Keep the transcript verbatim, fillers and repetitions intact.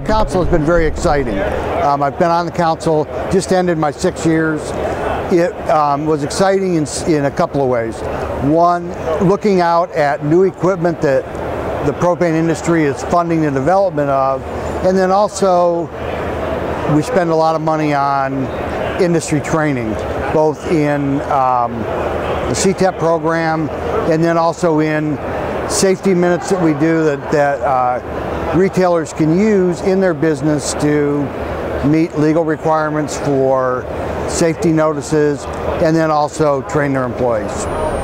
council has been very exciting. Um, I've been on the council, just ended my six years. It um, was exciting in, in a couple of ways. One, looking out at new equipment that the propane industry is funding the development of, and then also we spend a lot of money on industry training, both in um, the C T E P program and then also in safety minutes that we do that, that uh, retailers can use in their business to meet legal requirements for safety notices and then also train their employees.